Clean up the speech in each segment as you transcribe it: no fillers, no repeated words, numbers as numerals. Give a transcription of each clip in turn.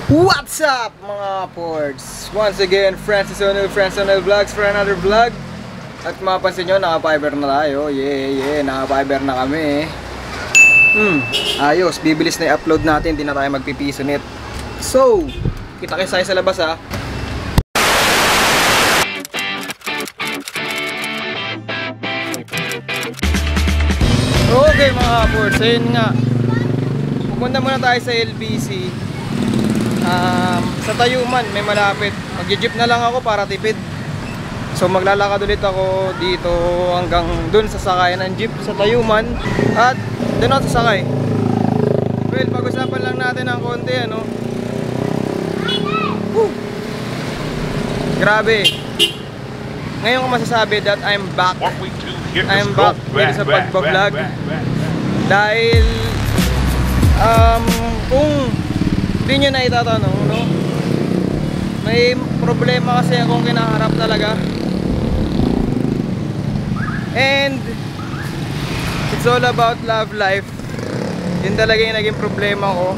What's up mga ports? Once again, Francis O'Neil Vlogs for another vlog. At mapansin nyo, naka-fiber na tayo. Yeah, naka-fiber na kami. Ayos, bibilis na i-upload natin. Hindi na tayo magpipiso net. So, kita kayo sa labas ha. Okay mga ports, ayun nga. Pupunta muna tayo sa LBC. Sa Tayuman may malapit. Mag-jeep na lang ako para tipid. So maglalakad ulit ako dito hanggang dun sa sakayan ng jeep sa Tayuman. At dun ako sasakay. Well, pag-usapan lang natin ng konti ano. Grabe. Ngayon ko masasabi that I'm back. I'm back dito sa pagbablog. Dahil kung hindi nyo na itatanong, no? May problema kasi akong kinaharap talaga. And it's all about love life. Yun talaga yung naging problema ko.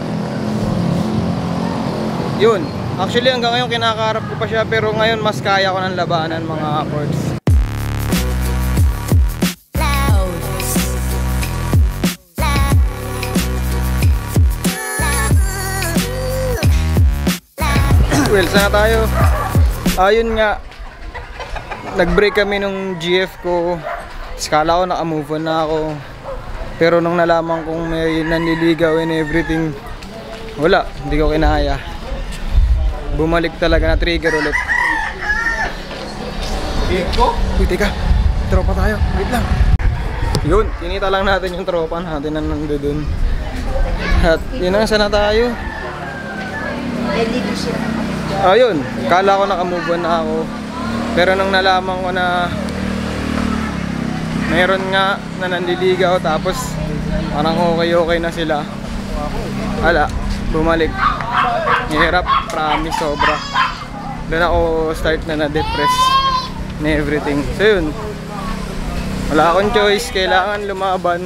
Yun. Actually hanggang ngayon kinakaharap ko pa siya, pero ngayon mas kaya ko ng labanan mga ports. Well, sana tayo. Ayun nga, nag-break kami nung GF ko. Skala ko naka-move on na ako. Pero nung nalaman kong may nanliligaw and everything, wala, hindi ko kinaya. Bumalik talaga na trigger ulit. Uy, teka, tropa tayo, wait lang. Yun, kinita lang natin yung tropa natin na nandun. At yun na, sana tayo. Ayun, kala ko naka-move on na ako. Pero nung nalaman ko na mayroon nga na nanliligaw, tapos parang okay na sila, wala, bumalik. Hirap, promise, sobra. Doon ako start na na-depress na everything. So yun, wala akong choice, kailangan lumaban.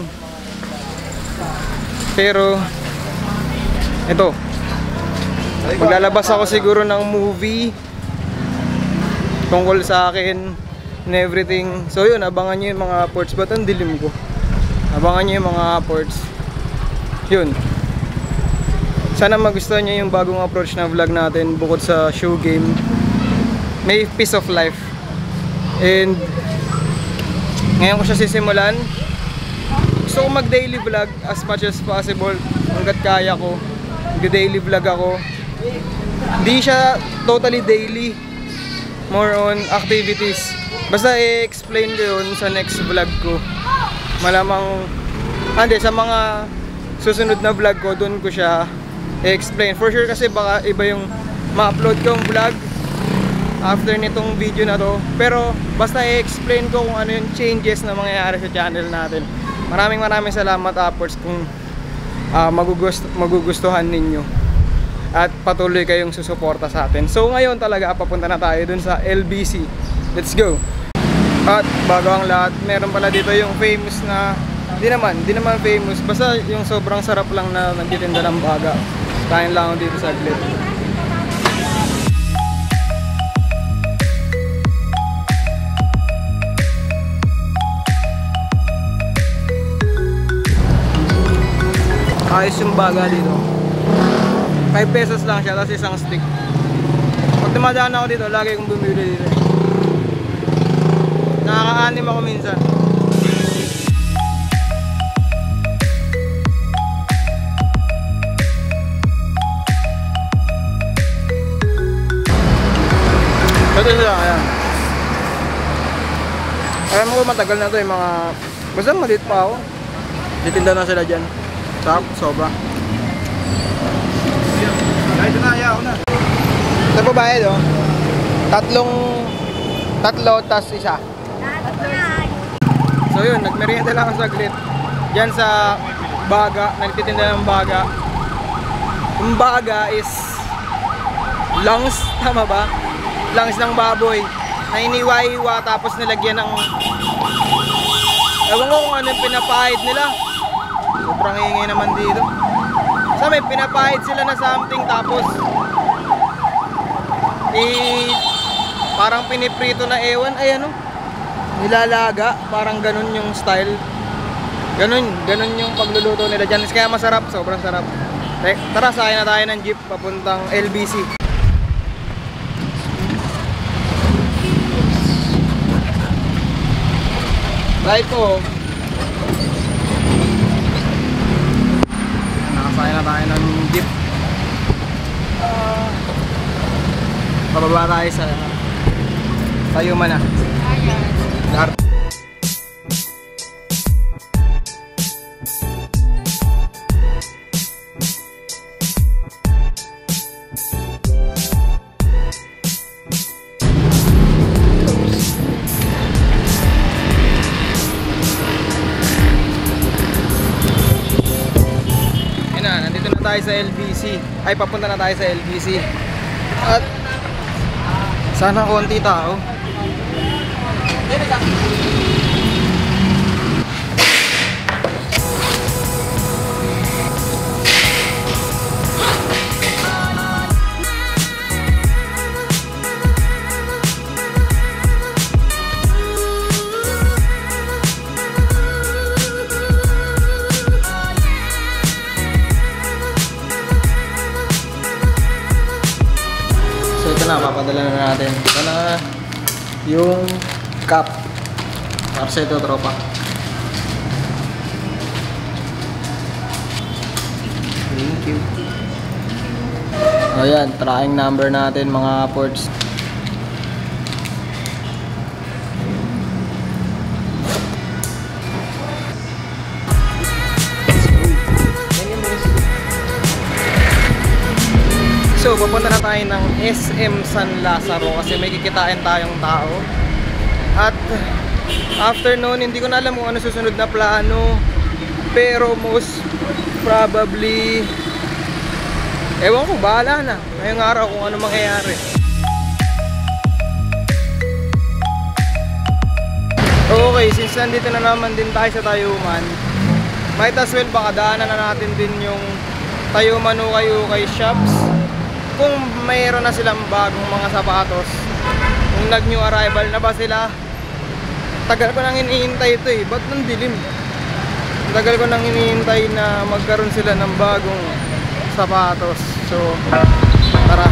Pero ito, maglalabas ako siguro ng movie tungkol sa akin and everything. So yun, abangan nyo yung mga ports. Ba't ang dilim ko? Abangan nyo yung mga ports. Yun, sana magustuhan nyo yung bagong approach na vlog natin. Bukod sa show game, may piece of life. And ngayon ko siya sisimulan. Gusto ko mag daily vlog as much as possible. Hanggat kaya ko, mag-daily vlog ako. Hindi siya totally daily, more on activities. Basta i-explain ko yun sa next vlog ko. Malamang sa mga susunod na vlog ko, dun ko siya i-explain for sure, kasi baka iba yung ma-upload kong vlog after nitong video na to. Pero basta i-explain ko kung ano yung changes na mangyayari sa channel natin. Maraming salamat upwards kung magugustuhan ninyo at patuloy kayong susuporta sa atin. So ngayon talaga papunta na tayo dun sa LBC. Let's go! At bago ang lahat, meron pala dito yung famous na, di naman famous, basta yung sobrang sarap lang na nagtitinda ng baga. Kain lang dito sa saglit. Ayos yung baga dito. 5 pesos lang siya, tapos isang stick. Pag dumadaan ako dito, lagi kong bumili dito. Nakaka-anim ako minsan. Ito siya, ayan. Alam mo, matagal na to yung mga... Basta maliit pa ako. Titinda na sila dyan. Sarap, sobra. Ito na, ayaw na. Ito po bayad oh. Tatlo, tas isa. So yun, nagmerienda lang ako saglit. Diyan sa baga, nagtitinda ng baga. Yung baga is lungs, tama ba? Lungs ng baboy na iniwa-iwa tapos nilagyan ng, ewan ko kung ano yung pinapahid nila. Sobrang ingay naman dito. Basta may pinapahid sila na something tapos parang piniprito na ewan, ay ano, nilalaga, parang ganun yung style. Ganun yung pagluluto nila dyan. Kaya masarap, sobrang sarap. Tara, sakay na tayo ng jeep papuntang LBC. Right po. Nakasakay na tayo ng jeep. Bababa tayo sa Tayuma na. Ayan. Nandito na tayo sa LBC. Ay, papunta na tayo sa LBC. At sana konti tao. Papadala na natin. Ito na yung cup. Para sa ito, tropa. Thank you. Ayan, tracking number natin mga ports. So, pupunta na tayo ng SM San Lazaro kasi may kikitain tayong tao. At after noon, hindi ko na alam kung ano susunod na plano. Pero most probably, ewan ko, bahala na ngayong araw kung ano mangyayari. Okay, since nandito na naman din tayo sa Tayuman, might as well baka daanan na natin din yung Tayuman Ukay-Ukay shops. Kung mayroon na silang bagong mga sapatos, kung nag-new arrival na ba sila. Tagal ko nang hinihintay ito eh. Ba't nang dilim? Tagal ko nang hinihintay na magkaroon sila ng bagong sapatos. So, tara.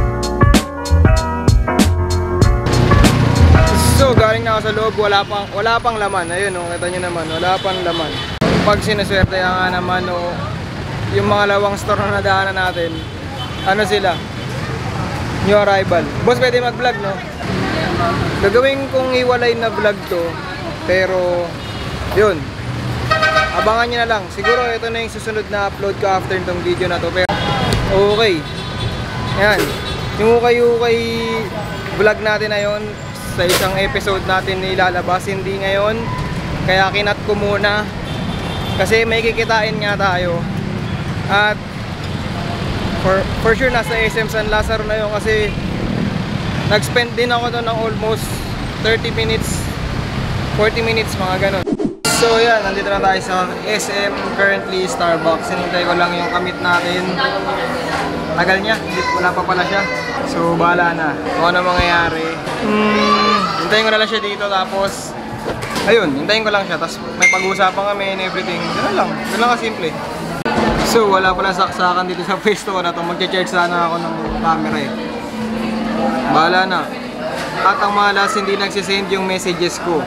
So, galing na ako sa loob. Wala pang laman. Ayun, kita nyo naman. Wala pang laman. Pag sinuswerte nga naman, yung mga lawang store na nadaanan natin, ano sila? New arrival. Boss, pwede mag-vlog, no? Gagawin kong iwalay na vlog to. Pero, yun. Abangan nyo na lang. Siguro ito na yung susunod na upload ko after itong video na to. Pero, okay. Yan. Yung ukay-ukay vlog natin na yun, sa isang episode natin ilalabas. Hindi ngayon. Kaya kinat ko muna. Kasi may kikitain nga tayo. At for sure nasa SM San Lazaro na yun kasi nag-spend din ako doon ng almost 30 minutes 40 minutes, mga ganun. So yan, nandito na tayo sa SM, currently Starbucks. Hinintay ko lang yung kamit natin. Tagal niya, wala pa pala siya. So bahala na kung ano mangyayari. Hintayin ko na lang siya dito, tapos ayun, hintayin ko lang siya, tapos may pag-uusapan kami and everything. Ganun lang kasimple. So, wala pala saksakan dito sa pwesto ko na to. Magche-charge sana ako ng camera eh. Bahala na. At ang malas, hindi nagsisend yung messages ko.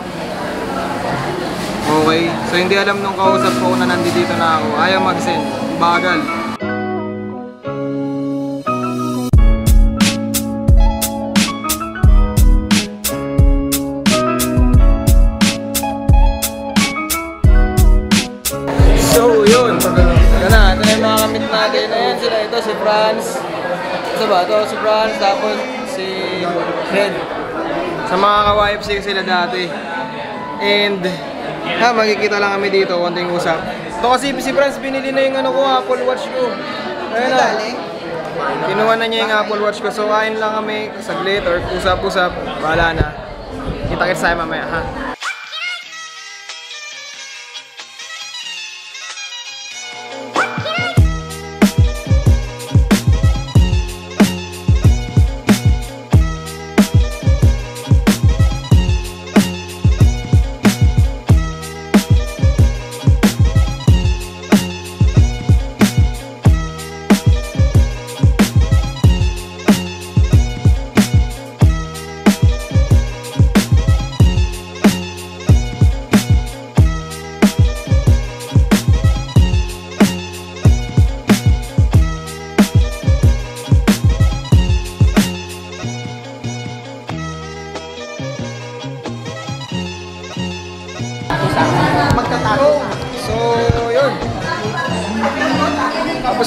Okay? So, hindi alam nung kausap ko na nandito na ako. Ayaw mag-send. Bagal. So, yun. Ito na yung mga kamit natin. Ayan sila, ito si Franz. Ito ba? Ito si Franz, tapos si Red. Sa mga ka-YFC sila dati. And magkikita lang kami dito, konting usap. Ito kasi si Franz, binili na yung Apple Watch ko. Ayan na. Kinuha na niya yung Apple Watch ko. So kain lang kami saglit or usap-usap. Bahala na. Kita-kits tayo mamaya, ha?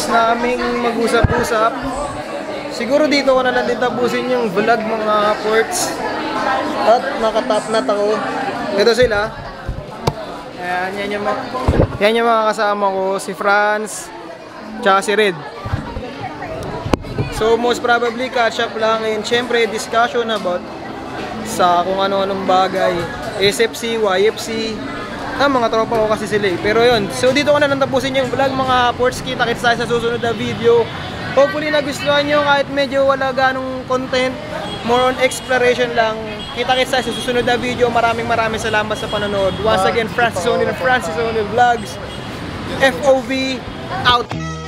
tapos naming mag-usap-usap, siguro dito ko na lang din tapusin yung vlog mga ports. At nakatap na ako. Ito sila. Ayan, yan yung mga kasama ko, si Franz, tsaka si Red. So most probably catch up lang, and syempre discussion about sa kung ano-anong bagay, SFC, YFC, mga tropa ko kasi sila eh. Pero yun, so dito ko na lang tapusin yung vlog mga ports. Kita-kits tayo sa susunod na video. Hopefully nagustuhan nyo kahit medyo wala ganong content, more on exploration lang. Kita-kits tayo sa susunod na video. Maraming salamat sa panonood. Once again, Francis O'Neil Vlogs, FOV out.